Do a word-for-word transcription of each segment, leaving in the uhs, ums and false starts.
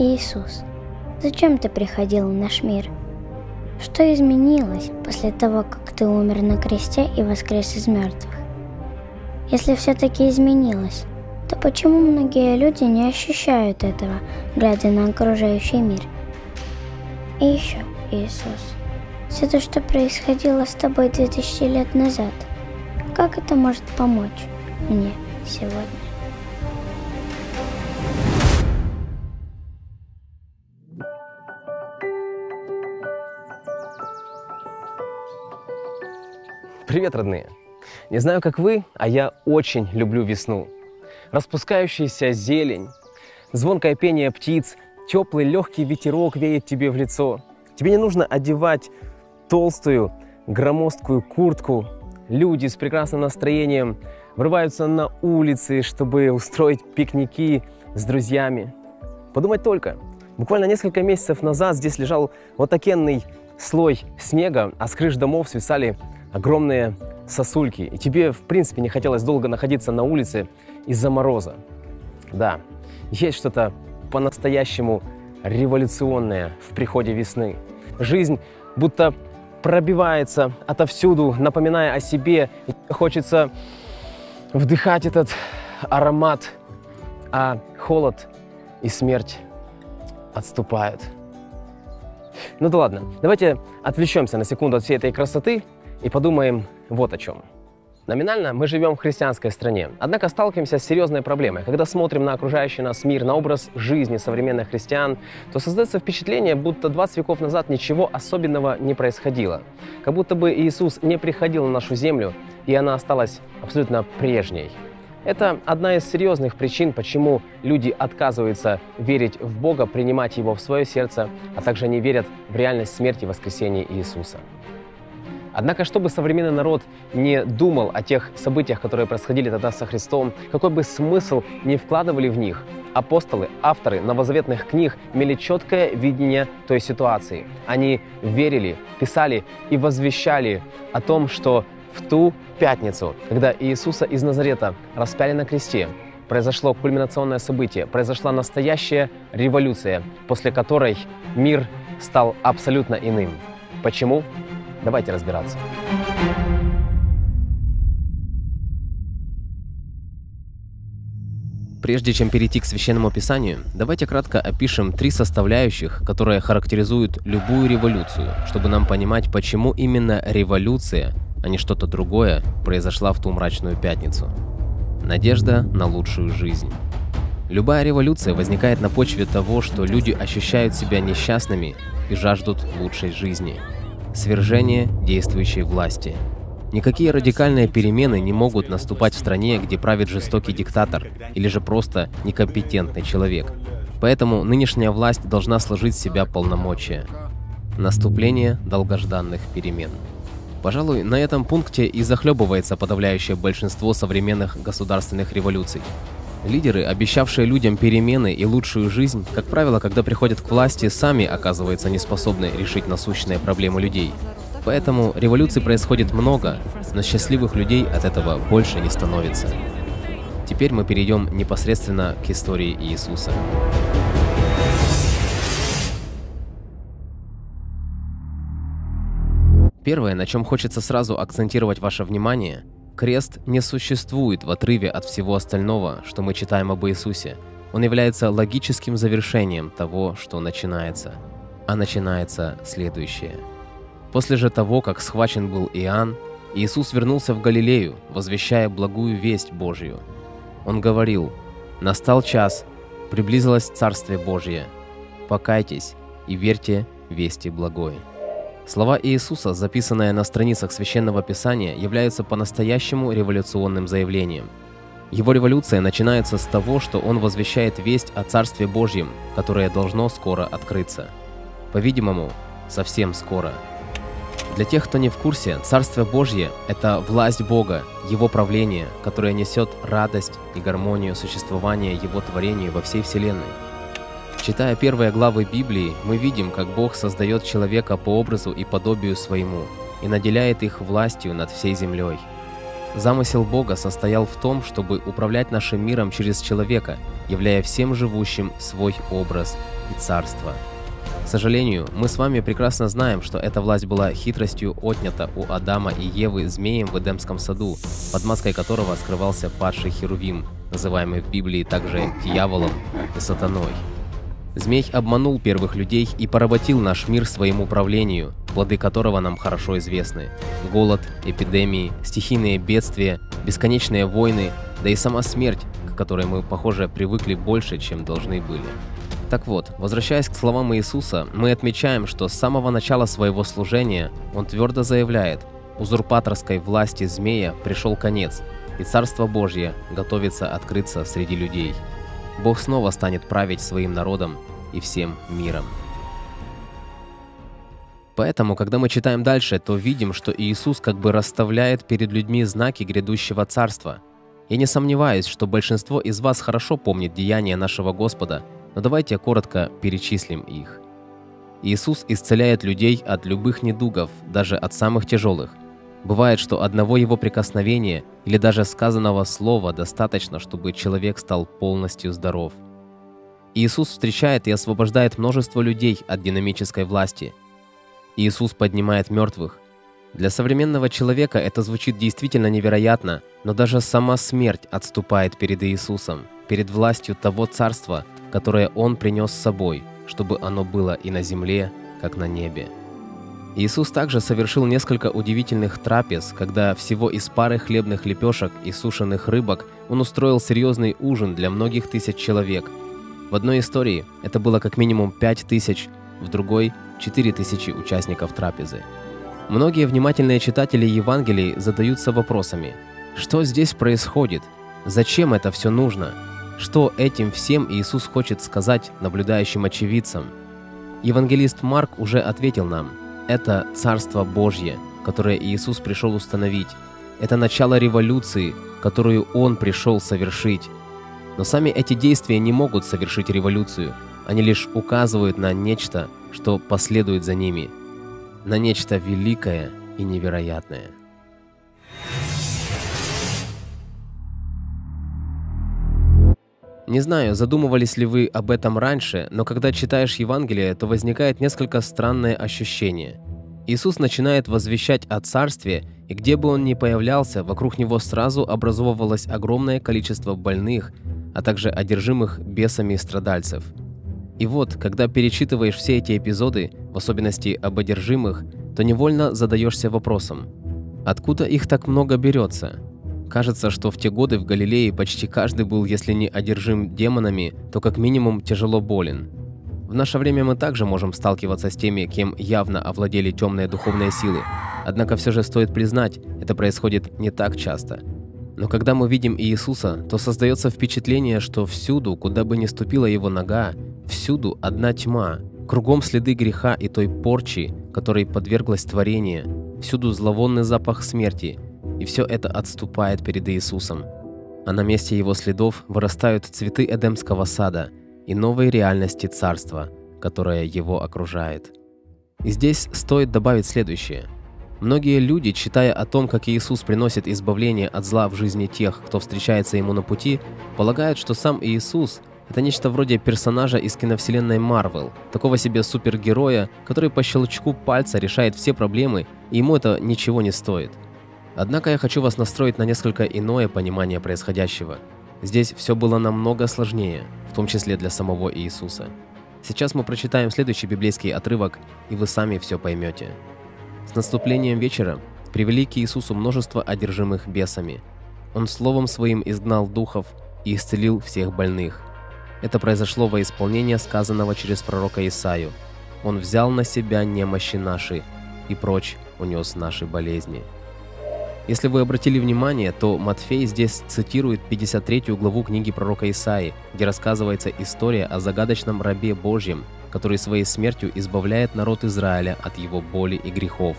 Иисус, зачем ты приходил в наш мир? Что изменилось после того, как ты умер на кресте и воскрес из мертвых? Если все-таки изменилось, то почему многие люди не ощущают этого, глядя на окружающий мир? И еще, Иисус, все то, что происходило с тобой две тысячи лет назад, как это может помочь мне сегодня? Привет, родные! Не знаю, как вы, а я очень люблю весну. Распускающаяся зелень, звонкое пение птиц, теплый легкий ветерок веет тебе в лицо. Тебе не нужно одевать толстую громоздкую куртку. Люди с прекрасным настроением врываются на улицы, чтобы устроить пикники с друзьями. Подумать только, буквально несколько месяцев назад здесь лежал вот такенный слой снега, а с крыш домов свисали огромные сосульки. И тебе, в принципе, не хотелось долго находиться на улице из-за мороза. Да, есть что-то по-настоящему революционное в приходе весны. Жизнь будто пробивается отовсюду, напоминая о себе. И хочется вдыхать этот аромат, а холод и смерть отступают. Ну да ладно, давайте отвлечемся на секунду от всей этой красоты и подумаем вот о чем. Номинально мы живем в христианской стране, однако сталкиваемся с серьезной проблемой. Когда смотрим на окружающий нас мир, на образ жизни современных христиан, то создается впечатление, будто двадцать веков назад ничего особенного не происходило. Как будто бы Иисус не приходил на нашу землю, и она осталась абсолютно прежней. Это одна из серьезных причин, почему люди отказываются верить в Бога, принимать Его в свое сердце, а также не верят в реальность смерти и воскресения Иисуса. Однако, чтобы современный народ не думал о тех событиях, которые происходили тогда со Христом, какой бы смысл ни вкладывали в них, апостолы, авторы новозаветных книг имели четкое видение той ситуации. Они верили, писали и возвещали о том, что в ту пятницу, когда Иисуса из Назарета распяли на кресте, произошло кульминационное событие, произошла настоящая революция, после которой мир стал абсолютно иным. Почему? Давайте разбираться. Прежде чем перейти к Священному Писанию, давайте кратко опишем три составляющих, которые характеризуют любую революцию, чтобы нам понимать, почему именно революция, а не что-то другое, произошла в ту мрачную пятницу. Надежда на лучшую жизнь. Любая революция возникает на почве того, что люди ощущают себя несчастными и жаждут лучшей жизни. Свержение действующей власти. Никакие радикальные перемены не могут наступать в стране, где правит жестокий диктатор или же просто некомпетентный человек. Поэтому нынешняя власть должна сложить в себя полномочия. Наступление долгожданных перемен. Пожалуй, на этом пункте и захлебывается подавляющее большинство современных государственных революций. Лидеры, обещавшие людям перемены и лучшую жизнь, как правило, когда приходят к власти, сами оказываются неспособны решить насущные проблемы людей. Поэтому революций происходит много, но счастливых людей от этого больше не становится. Теперь мы перейдем непосредственно к истории Иисуса. Первое, на чем хочется сразу акцентировать ваше внимание – крест не существует в отрыве от всего остального, что мы читаем об Иисусе. Он является логическим завершением того, что начинается. А начинается следующее. После же того, как схвачен был Иоанн, Иисус вернулся в Галилею, возвещая благую весть Божью. Он говорил: «Настал час, приблизилось Царствие Божье. Покайтесь и верьте вести благой». Слова Иисуса, записанные на страницах Священного Писания, являются по-настоящему революционным заявлением. Его революция начинается с того, что он возвещает весть о Царстве Божьем, которое должно скоро открыться. По-видимому, совсем скоро. Для тех, кто не в курсе, Царствие Божье – это власть Бога, Его правление, которое несет радость и гармонию существования Его творению во всей Вселенной. Читая первые главы Библии, мы видим, как Бог создает человека по образу и подобию своему и наделяет их властью над всей землей. Замысел Бога состоял в том, чтобы управлять нашим миром через человека, являя всем живущим свой образ и царство. К сожалению, мы с вами прекрасно знаем, что эта власть была хитростью отнята у Адама и Евы змеем в Эдемском саду, под маской которого скрывался падший Херувим, называемый в Библии также дьяволом и сатаной. Змей обманул первых людей и поработил наш мир своему правлению, плоды которого нам хорошо известны. Голод, эпидемии, стихийные бедствия, бесконечные войны, да и сама смерть, к которой мы, похоже, привыкли больше, чем должны были. Так вот, возвращаясь к словам Иисуса, мы отмечаем, что с самого начала своего служения Он твердо заявляет: узурпаторской власти змея пришел конец, и Царство Божье готовится открыться среди людей. Бог снова станет править своим народом и всем миром. Поэтому, когда мы читаем дальше, то видим, что Иисус как бы расставляет перед людьми знаки грядущего царства. Я не сомневаюсь, что большинство из вас хорошо помнит деяния нашего Господа, но давайте коротко перечислим их. Иисус исцеляет людей от любых недугов, даже от самых тяжелых. Бывает, что одного Его прикосновения или даже сказанного слова достаточно, чтобы человек стал полностью здоров. Иисус встречает и освобождает множество людей от динамической власти. Иисус поднимает мертвых. Для современного человека это звучит действительно невероятно, но даже сама смерть отступает перед Иисусом, перед властью того царства, которое Он принес с собой, чтобы оно было и на земле, как на небе. Иисус также совершил несколько удивительных трапез, когда всего из пары хлебных лепешек и сушеных рыбок Он устроил серьезный ужин для многих тысяч человек. В одной истории это было как минимум пять тысяч, в другой – четыре тысячи участников трапезы. Многие внимательные читатели Евангелий задаются вопросами: что здесь происходит? Зачем это все нужно? Что этим всем Иисус хочет сказать наблюдающим очевидцам? Евангелист Марк уже ответил нам: это Царство Божье, которое Иисус пришел установить. Это начало революции, которую Он пришел совершить. Но сами эти действия не могут совершить революцию. Они лишь указывают на нечто, что последует за ними. На нечто великое и невероятное. Не знаю, задумывались ли вы об этом раньше, но когда читаешь Евангелие, то возникает несколько странное ощущение. Иисус начинает возвещать о Царстве, и где бы Он ни появлялся, вокруг Него сразу образовывалось огромное количество больных, а также одержимых бесами страдальцев. И вот, когда перечитываешь все эти эпизоды, в особенности об одержимых, то невольно задаешься вопросом: откуда их так много берется? Кажется, что в те годы в Галилее почти каждый был, если не одержим демонами, то как минимум тяжело болен. В наше время мы также можем сталкиваться с теми, кем явно овладели темные духовные силы. Однако все же стоит признать, это происходит не так часто. Но когда мы видим Иисуса, то создается впечатление, что всюду, куда бы ни ступила Его нога, всюду одна тьма, кругом следы греха и той порчи, которой подверглось творение, всюду зловонный запах смерти, и все это отступает перед Иисусом. А на месте Его следов вырастают цветы Эдемского сада и новой реальности царства, которое Его окружает. И здесь стоит добавить следующее. Многие люди, читая о том, как Иисус приносит избавление от зла в жизни тех, кто встречается Ему на пути, полагают, что сам Иисус – это нечто вроде персонажа из киновселенной Марвел, такого себе супергероя, который по щелчку пальца решает все проблемы, и ему это ничего не стоит. Однако я хочу вас настроить на несколько иное понимание происходящего. Здесь все было намного сложнее, в том числе для самого Иисуса. Сейчас мы прочитаем следующий библейский отрывок, и вы сами все поймете. С наступлением вечера привели к Иисусу множество одержимых бесами. Он словом своим изгнал духов и исцелил всех больных. Это произошло во исполнение сказанного через пророка Исаию. Он взял на себя немощи наши и прочь унес наши болезни. Если вы обратили внимание, то Матфей здесь цитирует пятьдесят третью главу книги пророка Исаии, где рассказывается история о загадочном рабе Божьем, который своей смертью избавляет народ Израиля от его боли и грехов.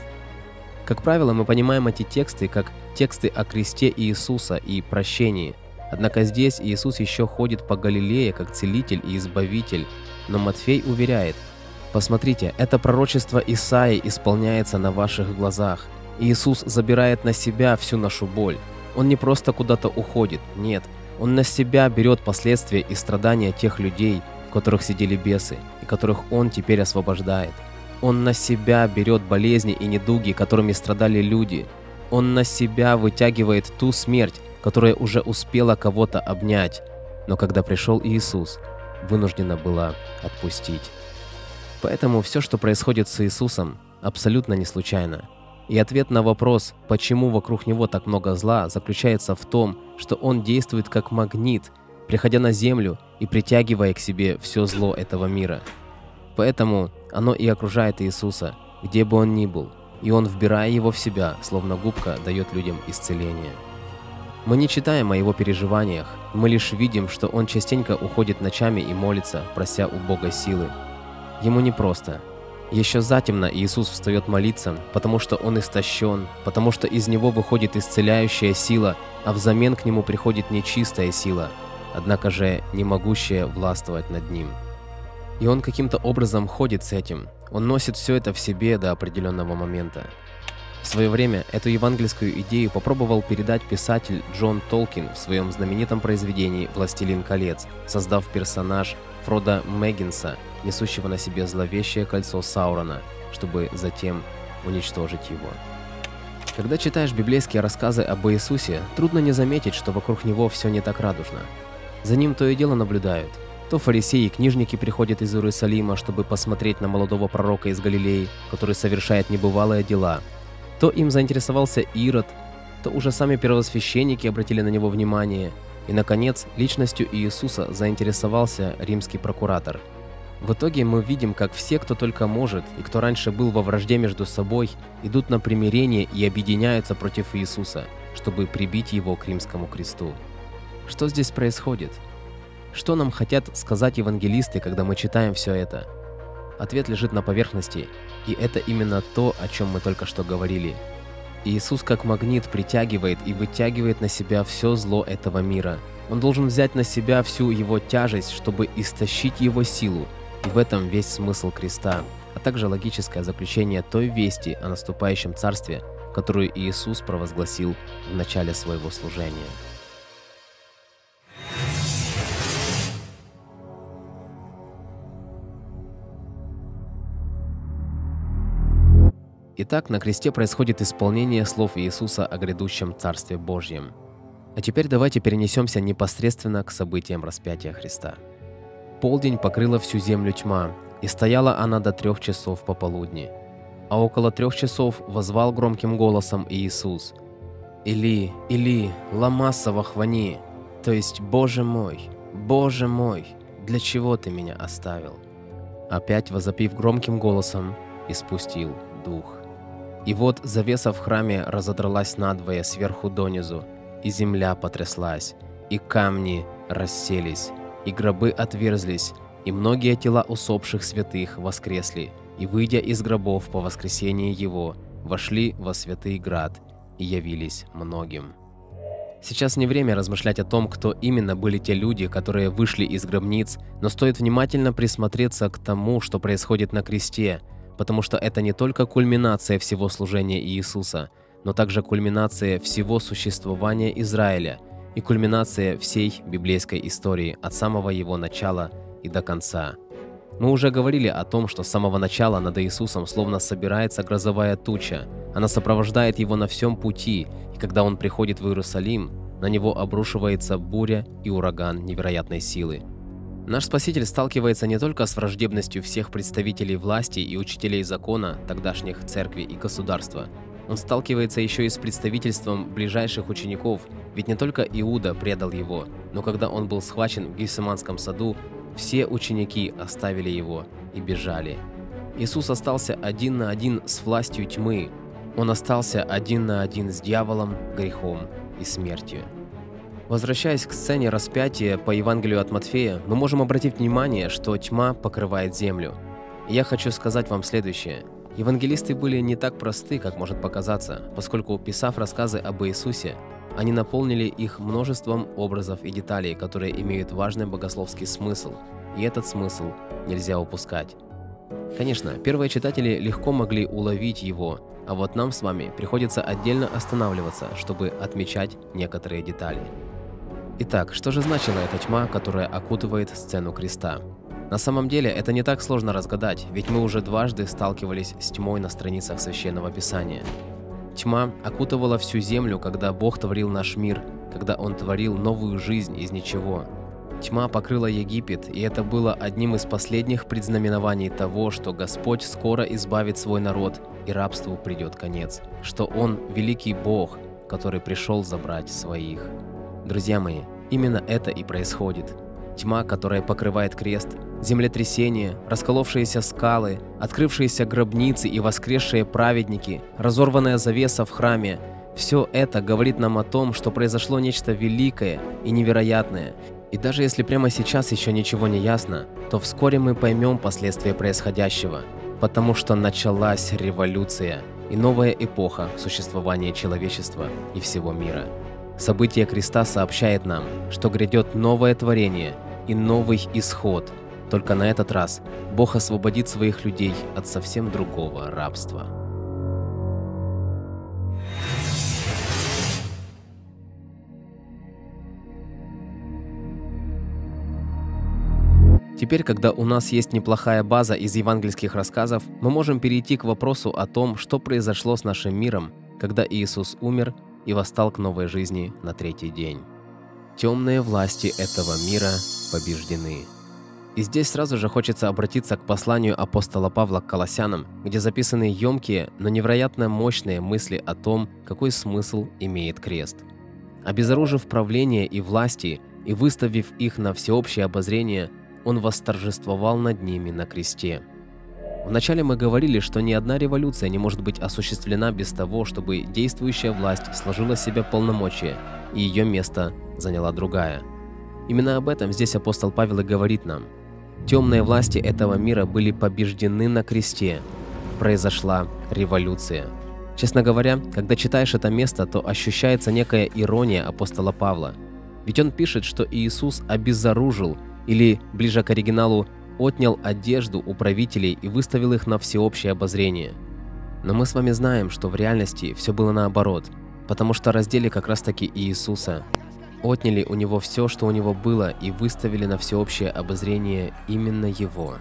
Как правило, мы понимаем эти тексты как тексты о кресте Иисуса и прощении. Однако здесь Иисус еще ходит по Галилее как целитель и избавитель, но Матфей уверяет: «Посмотрите, это пророчество Исаии исполняется на ваших глазах. Иисус забирает на себя всю нашу боль. Он не просто куда-то уходит, нет. Он на себя берет последствия и страдания тех людей, в которых сидели бесы, и которых он теперь освобождает. Он на себя берет болезни и недуги, которыми страдали люди. Он на себя вытягивает ту смерть, которая уже успела кого-то обнять. Но когда пришел Иисус, вынуждена была отпустить. Поэтому все, что происходит с Иисусом, абсолютно не случайно. И ответ на вопрос, почему вокруг него так много зла, заключается в том, что он действует как магнит, приходя на землю и притягивая к себе все зло этого мира. Поэтому оно и окружает Иисуса, где бы он ни был, и он, вбирая его в себя, словно губка, дает людям исцеление. Мы не читаем о его переживаниях, мы лишь видим, что он частенько уходит ночами и молится, прося у Бога силы. Ему непросто. Еще затемно Иисус встает молиться, потому что он истощен, потому что из него выходит исцеляющая сила, а взамен к нему приходит нечистая сила, однако же не могущая властвовать над ним. И он каким-то образом ходит с этим, он носит все это в себе до определенного момента. В свое время эту евангельскую идею попробовал передать писатель Джон Толкин в своем знаменитом произведении «Властелин колец», создав персонаж Фродо Мэггинса, несущего на себе зловещее кольцо Саурона, чтобы затем уничтожить его. Когда читаешь библейские рассказы об Иисусе, трудно не заметить, что вокруг него все не так радужно. За ним то и дело наблюдают. То фарисеи и книжники приходят из Иерусалима, чтобы посмотреть на молодого пророка из Галилеи, который совершает небывалые дела. То им заинтересовался Ирод, то уже сами первосвященники обратили на него внимание. И, наконец, личностью Иисуса заинтересовался римский прокуратор. В итоге мы видим, как все, кто только может, и кто раньше был во вражде между собой, идут на примирение и объединяются против Иисуса, чтобы прибить его к римскому кресту. Что здесь происходит? Что нам хотят сказать евангелисты, когда мы читаем все это? Ответ лежит на поверхности, и это именно то, о чем мы только что говорили. Иисус как магнит притягивает и вытягивает на себя все зло этого мира. Он должен взять на себя всю его тяжесть, чтобы истощить его силу, и в этом весь смысл креста, а также логическое заключение той вести о наступающем царстве, которую Иисус провозгласил в начале своего служения. Итак, на кресте происходит исполнение слов Иисуса о грядущем Царстве Божьем. А теперь давайте перенесемся непосредственно к событиям распятия Христа. Полдень покрыла всю землю тьма, и стояла она до трех часов пополудни. А около трех часов воззвал громким голосом Иисус: «Или, Или, лама савахвани», то есть «Боже мой, Боже мой, для чего ты меня оставил?» Опять возопив громким голосом, испустил дух. И вот завеса в храме разодралась надвое сверху донизу, и земля потряслась, и камни расселись, и гробы отверзлись, и многие тела усопших святых воскресли, и, выйдя из гробов по воскресении его, вошли во святый град и явились многим. Сейчас не время размышлять о том, кто именно были те люди, которые вышли из гробниц, но стоит внимательно присмотреться к тому, что происходит на кресте, потому что это не только кульминация всего служения Иисуса, но также кульминация всего существования Израиля и кульминация всей библейской истории от самого его начала и до конца. Мы уже говорили о том, что с самого начала над Иисусом словно собирается грозовая туча. Она сопровождает его на всем пути, и когда он приходит в Иерусалим, на него обрушивается буря и ураган невероятной силы. Наш Спаситель сталкивается не только с враждебностью всех представителей власти и учителей закона тогдашних церкви и государства. Он сталкивается еще и с представительством ближайших учеников, ведь не только Иуда предал его, но когда он был схвачен в Гефсиманском саду, все ученики оставили его и бежали. Иисус остался один на один с властью тьмы. Он остался один на один с дьяволом, грехом и смертью. Возвращаясь к сцене распятия по Евангелию от Матфея, мы можем обратить внимание, что тьма покрывает землю. И я хочу сказать вам следующее. Евангелисты были не так просты, как может показаться, поскольку, писав рассказы об Иисусе, они наполнили их множеством образов и деталей, которые имеют важный богословский смысл, и этот смысл нельзя упускать. Конечно, первые читатели легко могли уловить его, а вот нам с вами приходится отдельно останавливаться, чтобы отмечать некоторые детали. Итак, что же значила эта тьма, которая окутывает сцену креста? На самом деле это не так сложно разгадать, ведь мы уже дважды сталкивались с тьмой на страницах Священного Писания. Тьма окутывала всю землю, когда Бог творил наш мир, когда Он творил новую жизнь из ничего. Тьма покрыла Египет, и это было одним из последних предзнаменований того, что Господь скоро избавит свой народ, и рабству придет конец, что Он – великий Бог, который пришел забрать своих. Друзья мои, именно это и происходит. Тьма, которая покрывает крест, землетрясение, расколовшиеся скалы, открывшиеся гробницы и воскресшие праведники, разорванная завеса в храме – все это говорит нам о том, что произошло нечто великое и невероятное. И даже если прямо сейчас еще ничего не ясно, то вскоре мы поймем последствия происходящего, потому что началась революция и новая эпоха в существовании человечества и всего мира. Событие креста сообщает нам, что грядет новое творение и новый исход. Только на этот раз Бог освободит своих людей от совсем другого рабства. Теперь, когда у нас есть неплохая база из евангельских рассказов, мы можем перейти к вопросу о том, что произошло с нашим миром, когда Иисус умер и восстал к новой жизни на третий день. Темные власти этого мира побеждены. И здесь сразу же хочется обратиться к посланию апостола Павла к Колоссянам, где записаны емкие, но невероятно мощные мысли о том, какой смысл имеет крест. Обезоружив правление и власти и выставив их на всеобщее обозрение, Он восторжествовал над ними на кресте. Вначале мы говорили, что ни одна революция не может быть осуществлена без того, чтобы действующая власть сложила в себя полномочия, и ее место заняла другая. Именно об этом здесь апостол Павел и говорит нам. Темные власти этого мира были побеждены на кресте. Произошла революция. Честно говоря, когда читаешь это место, то ощущается некая ирония апостола Павла. Ведь он пишет, что Иисус обезоружил, или, ближе к оригиналу, отнял одежду у правителей и выставил их на всеобщее обозрение. Но мы с вами знаем, что в реальности все было наоборот, потому что раздели как раз-таки Иисуса. Отняли у него все, что у него было, и выставили на всеобщее обозрение именно его.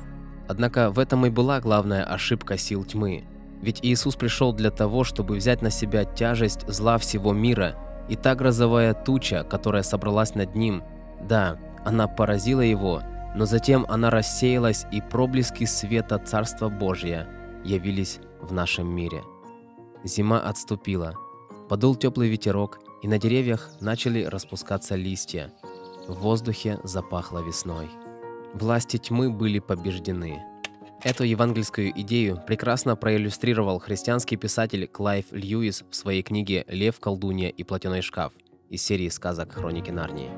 Однако в этом и была главная ошибка сил тьмы. Ведь Иисус пришел для того, чтобы взять на себя тяжесть зла всего мира, и та грозовая туча, которая собралась над ним, да, она поразила его, но затем она рассеялась, и проблески света Царства Божия явились в нашем мире. Зима отступила, подул теплый ветерок, и на деревьях начали распускаться листья. В воздухе запахло весной. Власти тьмы были побеждены. Эту евангельскую идею прекрасно проиллюстрировал христианский писатель Клайв Льюис в своей книге «Лев, колдунья и платяной шкаф» из серии сказок «Хроники Нарнии».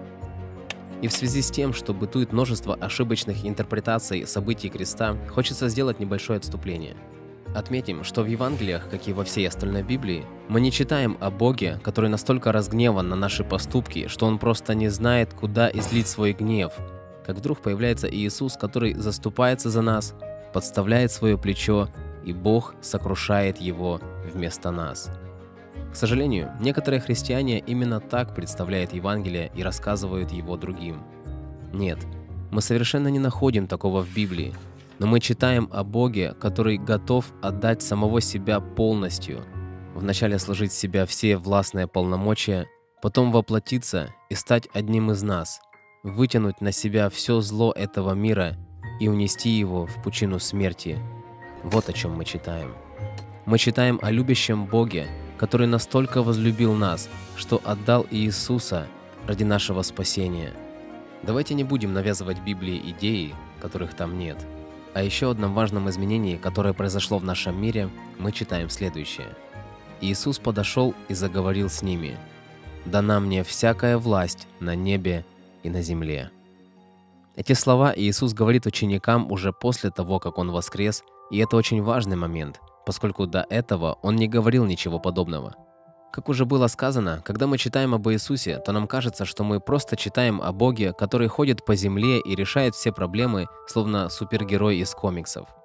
И в связи с тем, что бытует множество ошибочных интерпретаций событий креста, хочется сделать небольшое отступление. Отметим, что в Евангелиях, как и во всей остальной Библии, мы не читаем о Боге, который настолько разгневан на наши поступки, что Он просто не знает, куда излить свой гнев, как вдруг появляется Иисус, который заступается за нас, подставляет свое плечо, и Бог сокрушает его вместо нас. К сожалению, некоторые христиане именно так представляют Евангелие и рассказывают его другим. Нет, мы совершенно не находим такого в Библии, но мы читаем о Боге, который готов отдать самого себя полностью, вначале сложить в себя все властные полномочия, потом воплотиться и стать одним из нас, вытянуть на себя все зло этого мира и унести его в пучину смерти. Вот о чем мы читаем. Мы читаем о любящем Боге, который настолько возлюбил нас, что отдал Иисуса ради нашего спасения. Давайте не будем навязывать Библии идеи, которых там нет. О еще одном важном изменении, которое произошло в нашем мире, мы читаем следующее. Иисус подошел и заговорил с ними. «Дана мне всякая власть на небе и на земле». Эти слова Иисус говорит ученикам уже после того, как Он воскрес, и это очень важный момент, поскольку до этого Он не говорил ничего подобного. Как уже было сказано, когда мы читаем об Иисусе, то нам кажется, что мы просто читаем о Боге, который ходит по земле и решает все проблемы, словно супергерой из комиксов.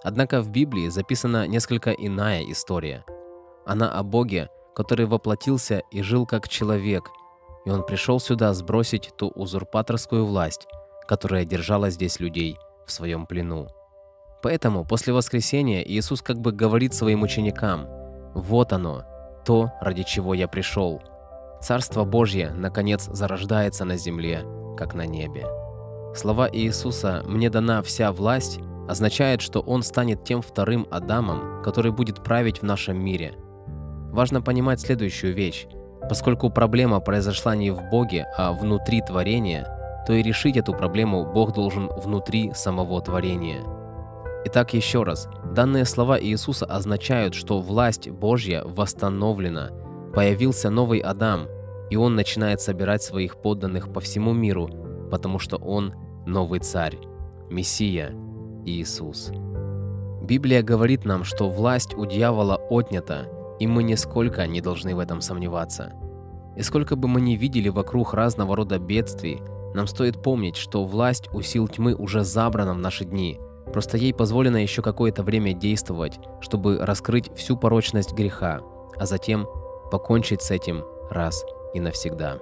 Однако в Библии записана несколько иная история. Она о Боге, который воплотился и жил как человек, и Он пришел сюда сбросить ту узурпаторскую власть, которая держала здесь людей в своем плену. Поэтому после воскресения Иисус как бы говорит своим ученикам: «Вот оно, то, ради чего я пришел. Царство Божье, наконец, зарождается на земле, как на небе». Слова Иисуса «мне дана вся власть» означает, что Он станет тем вторым Адамом, который будет править в нашем мире. Важно понимать следующую вещь. Поскольку проблема произошла не в Боге, а внутри творения, то и решить эту проблему Бог должен внутри самого творения. Итак, еще раз, данные слова Иисуса означают, что власть Божья восстановлена, появился новый Адам, и он начинает собирать своих подданных по всему миру, потому что он новый царь, Мессия, Иисус. Библия говорит нам, что власть у дьявола отнята, и мы нисколько не должны в этом сомневаться. И сколько бы мы ни видели вокруг разного рода бедствий, нам стоит помнить, что власть у сил тьмы уже забрана в наши дни, просто ей позволено еще какое-то время действовать, чтобы раскрыть всю порочность греха, а затем покончить с этим раз и навсегда.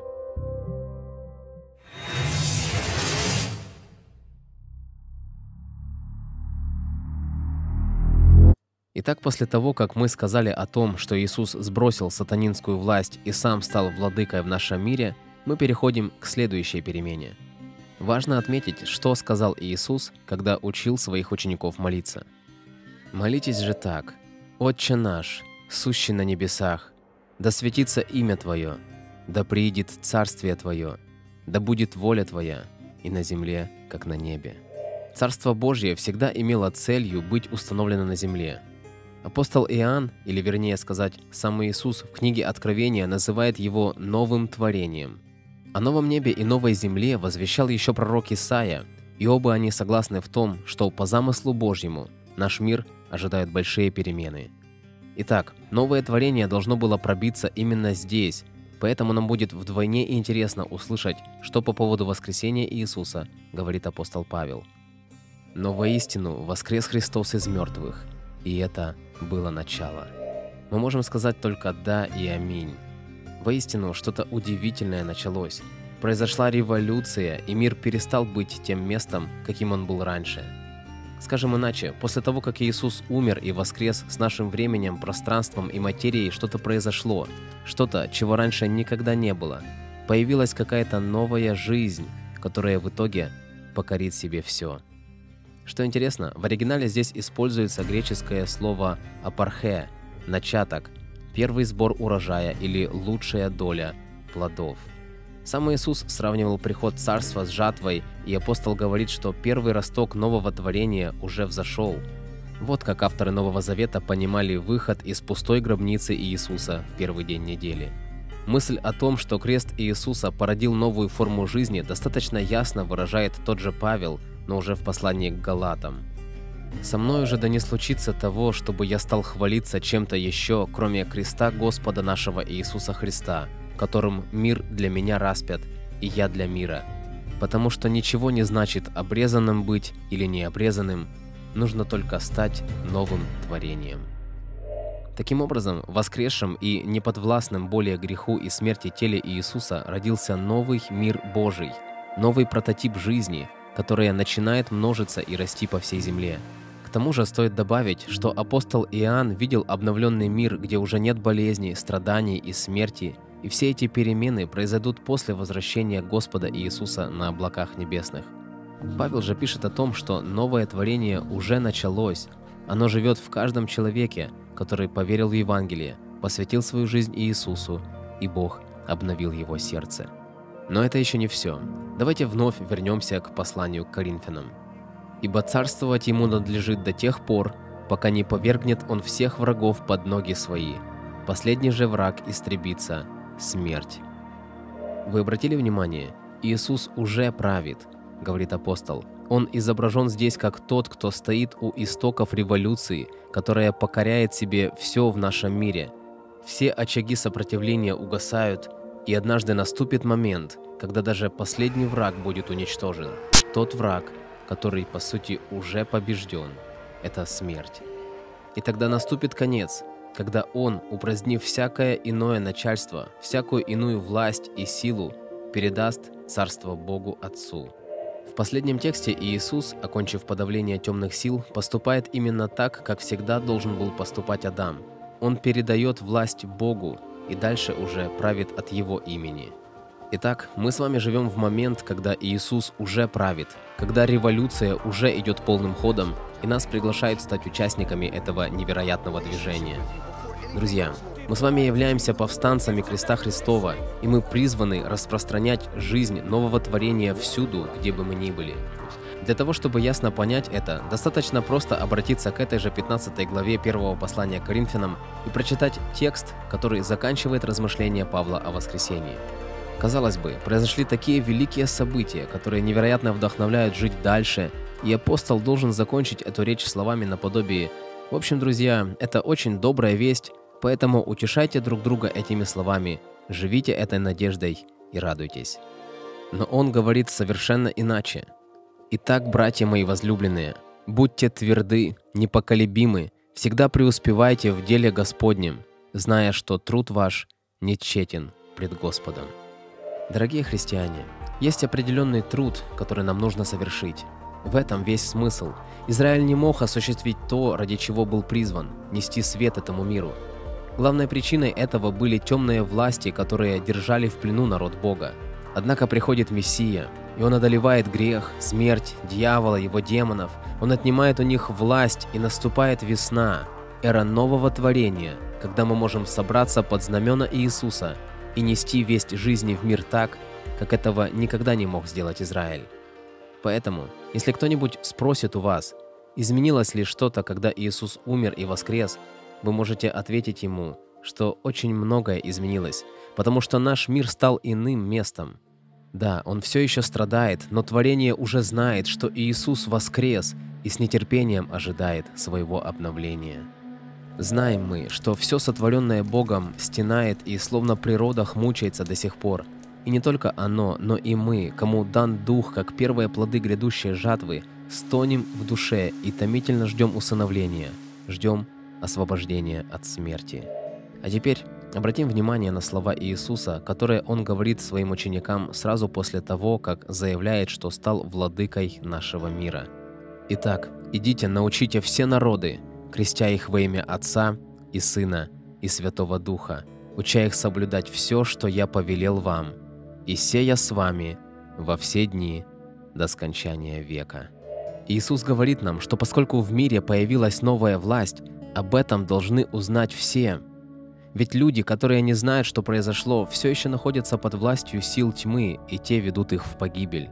Итак, после того, как мы сказали о том, что Иисус сбросил сатанинскую власть и сам стал владыкой в нашем мире, мы переходим к следующей перемене. Важно отметить, что сказал Иисус, когда учил своих учеников молиться. «Молитесь же так: Отче наш, сущий на небесах, да светится имя Твое, да приидет царствие Твое, да будет воля Твоя и на земле, как на небе». Царство Божье всегда имело целью быть установлено на земле. Апостол Иоанн, или вернее сказать, сам Иисус в книге Откровения называет его новым творением. О новом небе и новой земле возвещал еще пророк Исаия, и оба они согласны в том, что по замыслу Божьему наш мир ожидает большие перемены. Итак, новое творение должно было пробиться именно здесь, поэтому нам будет вдвойне интересно услышать, что по поводу воскресения Иисуса говорит апостол Павел. «Но воистину воскрес Христос из мертвых, и это было начало». Мы можем сказать только «да» и «аминь». Воистину, что-то удивительное началось. Произошла революция, и мир перестал быть тем местом, каким он был раньше. Скажем иначе, после того, как Иисус умер и воскрес, с нашим временем, пространством и материей что-то произошло, что-то, чего раньше никогда не было. Появилась какая-то новая жизнь, которая в итоге покорит себе все. Что интересно, в оригинале здесь используется греческое слово «апархе» – «начаток», «первый сбор урожая» или «лучшая доля плодов». Сам Иисус сравнивал приход царства с жатвой, и апостол говорит, что первый росток нового творения уже взошел. Вот как авторы Нового Завета понимали выход из пустой гробницы Иисуса в первый день недели. Мысль о том, что крест Иисуса породил новую форму жизни, достаточно ясно выражает тот же Павел, но уже в послании к Галатам. «Со мною же да не случится того, чтобы я стал хвалиться чем-то еще, кроме креста Господа нашего Иисуса Христа, которым мир для меня распят, и я для мира. Потому что ничего не значит обрезанным быть или необрезанным, нужно только стать новым творением». Таким образом, воскресшим и неподвластным более греху и смерти теле Иисуса родился новый мир Божий, новый прототип жизни, которая начинает множиться и расти по всей земле. К тому же стоит добавить, что апостол Иоанн видел обновленный мир, где уже нет болезней, страданий и смерти, и все эти перемены произойдут после возвращения Господа Иисуса на облаках небесных. Павел же пишет о том, что новое творение уже началось, оно живет в каждом человеке, который поверил в Евангелие, посвятил свою жизнь Иисусу, и Бог обновил его сердце. Но это еще не все. Давайте вновь вернемся к посланию к Коринфянам. «Ибо царствовать ему надлежит до тех пор, пока не повергнет он всех врагов под ноги свои. Последний же враг истребится – смерть». Вы обратили внимание? Иисус уже правит, говорит апостол. Он изображен здесь как тот, кто стоит у истоков революции, которая покоряет себе все в нашем мире. Все очаги сопротивления угасают, и однажды наступит момент, когда даже последний враг будет уничтожен. Тот враг, который, по сути, уже побежден. это смерть. И тогда наступит конец, когда Он, упразднив всякое иное начальство, всякую иную власть и силу, передаст царство Богу Отцу. В последнем тексте Иисус, окончив подавление темных сил, поступает именно так, как всегда должен был поступать Адам. Он передает власть Богу и дальше уже правит от Его имени. Итак, мы с вами живем в момент, когда Иисус уже правит, когда революция уже идет полным ходом, и нас приглашают стать участниками этого невероятного движения. Друзья, мы с вами являемся повстанцами креста Христова, и мы призваны распространять жизнь нового творения всюду, где бы мы ни были. Для того, чтобы ясно понять это, достаточно просто обратиться к этой же пятнадцатой главе первого послания к Коринфянам и прочитать текст, который заканчивает размышления Павла о воскресении. Казалось бы, произошли такие великие события, которые невероятно вдохновляют жить дальше, и апостол должен закончить эту речь словами наподобие: «В общем, друзья, это очень добрая весть, поэтому утешайте друг друга этими словами, живите этой надеждой и радуйтесь». Но он говорит совершенно иначе. «Итак, братья мои возлюбленные, будьте тверды, непоколебимы, всегда преуспевайте в деле Господнем, зная, что труд ваш не тщетен пред Господом». Дорогие христиане, есть определенный труд, который нам нужно совершить. В этом весь смысл. Израиль не мог осуществить то, ради чего был призван – нести свет этому миру. Главной причиной этого были темные власти, которые держали в плену народ Бога. Однако приходит Мессия, и Он одолевает грех, смерть, дьявола, его демонов. Он отнимает у них власть, и наступает весна, эра нового творения, когда мы можем собраться под знамена Иисуса и нести весть жизни в мир так, как этого никогда не мог сделать Израиль. Поэтому, если кто-нибудь спросит у вас, изменилось ли что-то, когда Иисус умер и воскрес, вы можете ответить ему, что очень многое изменилось, потому что наш мир стал иным местом. Да, он все еще страдает, но творение уже знает, что Иисус воскрес и с нетерпением ожидает своего обновления. Знаем мы, что все сотворенное Богом стенает и словно при родах мучается до сих пор. И не только оно, но и мы, кому дан Дух, как первые плоды грядущей жатвы, стонем в душе и томительно ждем усыновления, ждем освобождения от смерти. А теперь обратим внимание на слова Иисуса, которые Он говорит своим ученикам сразу после того, как заявляет, что стал владыкой нашего мира. «Итак, идите, научите все народы, крестя их во имя Отца и Сына и Святого Духа, уча их соблюдать все, что я повелел вам, и сея с вами во все дни до скончания века». Иисус говорит нам, что поскольку в мире появилась новая власть, об этом должны узнать все. Ведь люди, которые не знают, что произошло, все еще находятся под властью сил тьмы, и те ведут их в погибель.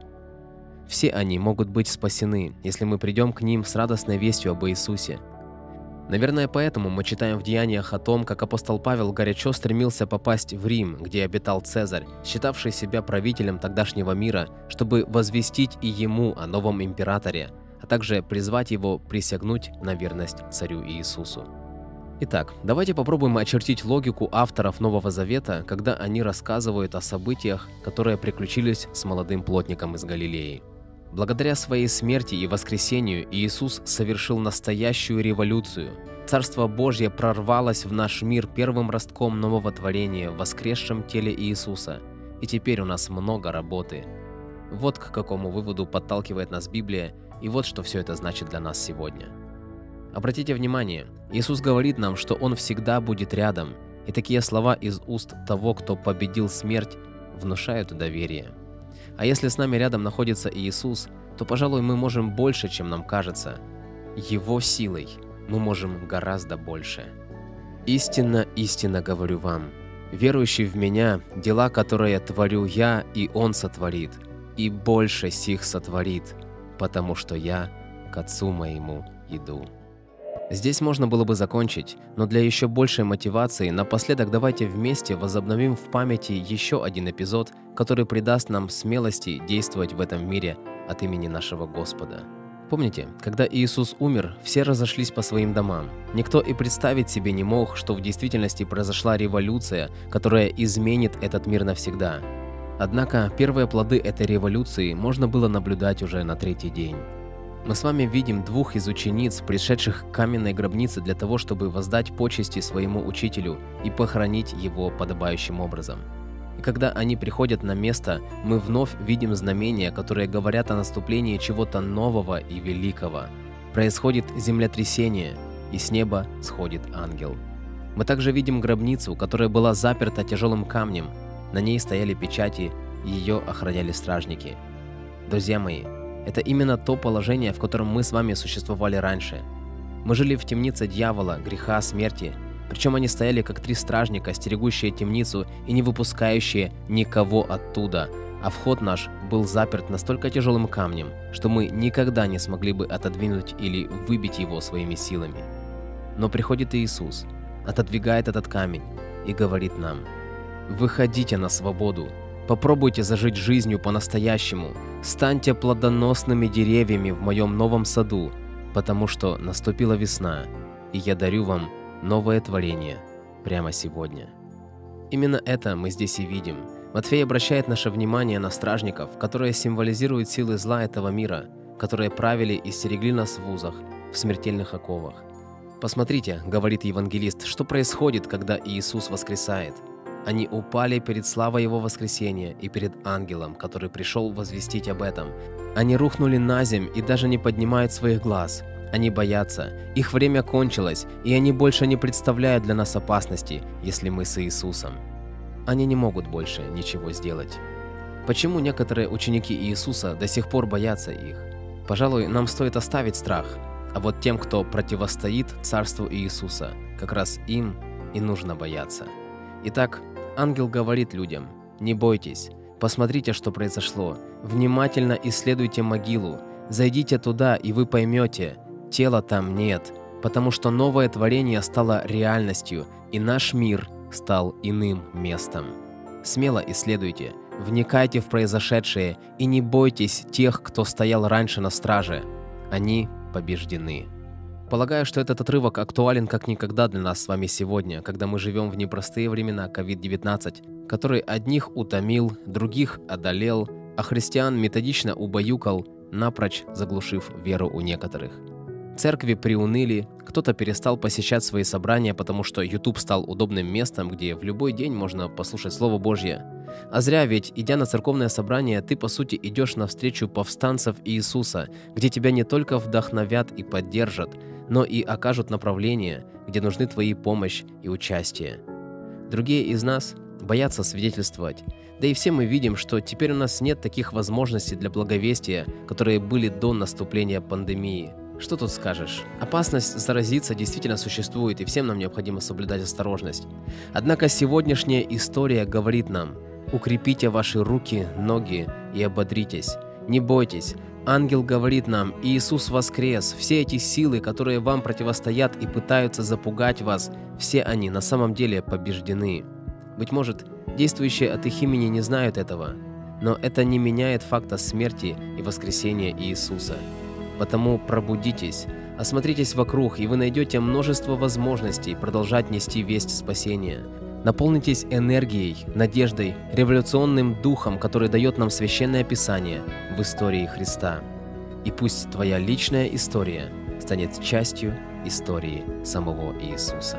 Все они могут быть спасены, если мы придем к ним с радостной вестью об Иисусе. Наверное, поэтому мы читаем в Деяниях о том, как апостол Павел горячо стремился попасть в Рим, где обитал Цезарь, считавший себя правителем тогдашнего мира, чтобы возвестить и ему о новом императоре, а также призвать его присягнуть на верность царю Иисусу. Итак, давайте попробуем очертить логику авторов Нового Завета, когда они рассказывают о событиях, которые приключились с молодым плотником из Галилеи. Благодаря своей смерти и воскресению Иисус совершил настоящую революцию. Царство Божье прорвалось в наш мир первым ростком нового творения в воскресшем теле Иисуса, и теперь у нас много работы. Вот к какому выводу подталкивает нас Библия, и вот что все это значит для нас сегодня. Обратите внимание, Иисус говорит нам, что Он всегда будет рядом, и такие слова из уст того, кто победил смерть, внушают доверие. А если с нами рядом находится Иисус, то, пожалуй, мы можем больше, чем нам кажется. Его силой мы можем гораздо больше. «Истинно, истинно говорю вам, верующий в Меня, дела, которые творю Я, и Он сотворит, и больше сих сотворит, потому что Я к Отцу Моему иду». Здесь можно было бы закончить, но для еще большей мотивации напоследок давайте вместе возобновим в памяти еще один эпизод, который придаст нам смелости действовать в этом мире от имени нашего Господа. Помните, когда Иисус умер, все разошлись по своим домам. Никто и представить себе не мог, что в действительности произошла революция, которая изменит этот мир навсегда. Однако первые плоды этой революции можно было наблюдать уже на третий день. Мы с вами видим двух из учениц, пришедших к каменной гробнице для того, чтобы воздать почести своему учителю и похоронить его подобающим образом. И когда они приходят на место, мы вновь видим знамения, которые говорят о наступлении чего-то нового и великого. Происходит землетрясение, и с неба сходит ангел. Мы также видим гробницу, которая была заперта тяжелым камнем. На ней стояли печати, и ее охраняли стражники. Друзья мои, это именно то положение, в котором мы с вами существовали раньше. Мы жили в темнице дьявола, греха, смерти. Причем они стояли как три стражника, стерегущие темницу и не выпускающие никого оттуда. А вход наш был заперт настолько тяжелым камнем, что мы никогда не смогли бы отодвинуть или выбить его своими силами. Но приходит Иисус, отодвигает этот камень и говорит нам: «Выходите на свободу. Попробуйте зажить жизнью по-настоящему. Станьте плодоносными деревьями в моем новом саду, потому что наступила весна, и я дарю вам новое творение прямо сегодня». Именно это мы здесь и видим. Матфей обращает наше внимание на стражников, которые символизируют силы зла этого мира, которые правили и стерегли нас в узах, в смертельных оковах. «Посмотрите, — говорит евангелист, — что происходит, когда Иисус воскресает. Они упали перед славой Его воскресения и перед ангелом, который пришел возвестить об этом. Они рухнули на земь и даже не поднимают своих глаз. Они боятся, их время кончилось, и они больше не представляют для нас опасности, если мы с Иисусом. Они не могут больше ничего сделать. Почему некоторые ученики Иисуса до сих пор боятся их? Пожалуй, нам стоит оставить страх, а вот тем, кто противостоит Царству Иисуса, как раз им и нужно бояться. Итак, ангел говорит людям: «Не бойтесь, посмотрите, что произошло, внимательно исследуйте могилу, зайдите туда, и вы поймете, тела там нет, потому что новое творение стало реальностью, и наш мир стал иным местом. Смело исследуйте, вникайте в произошедшее и не бойтесь тех, кто стоял раньше на страже. Они побеждены». Полагаю, что этот отрывок актуален как никогда для нас с вами сегодня, когда мы живем в непростые времена ковид девятнадцать, который одних утомил, других одолел, а христиан методично убаюкал, напрочь заглушив веру у некоторых. Церкви приуныли, кто-то перестал посещать свои собрания, потому что YouTube стал удобным местом, где в любой день можно послушать Слово Божье. А зря, ведь, идя на церковное собрание, ты, по сути, идешь навстречу повстанцев Иисуса, где тебя не только вдохновят и поддержат, но и окажут направление, где нужны твои помощь и участие. Другие из нас боятся свидетельствовать, да и все мы видим, что теперь у нас нет таких возможностей для благовестия, которые были до наступления пандемии. Что тут скажешь? Опасность заразиться действительно существует, и всем нам необходимо соблюдать осторожность. Однако сегодняшняя история говорит нам: укрепите ваши руки, ноги и ободритесь. Не бойтесь. Ангел говорит нам: Иисус воскрес. Все эти силы, которые вам противостоят и пытаются запугать вас, все они на самом деле побеждены. Быть может, действующие от их имени не знают этого, но это не меняет факта смерти и воскресения Иисуса. Потому пробудитесь, осмотритесь вокруг, и вы найдете множество возможностей продолжать нести весть спасения. Наполнитесь энергией, надеждой, революционным духом, который дает нам Священное Писание в истории Христа. И пусть твоя личная история станет частью истории самого Иисуса.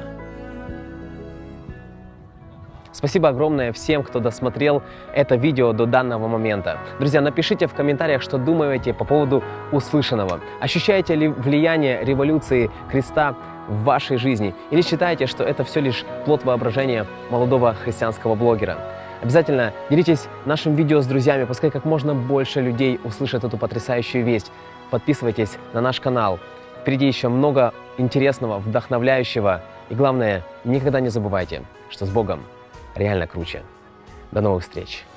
Спасибо огромное всем, кто досмотрел это видео до данного момента. Друзья, напишите в комментариях, что думаете по поводу услышанного. Ощущаете ли влияние революции Христа в вашей жизни? Или считаете, что это все лишь плод воображения молодого христианского блогера? Обязательно делитесь нашим видео с друзьями, пускай как можно больше людей услышат эту потрясающую весть. Подписывайтесь на наш канал. Впереди еще много интересного, вдохновляющего. И главное, никогда не забывайте, что с Богом реально круче. До новых встреч!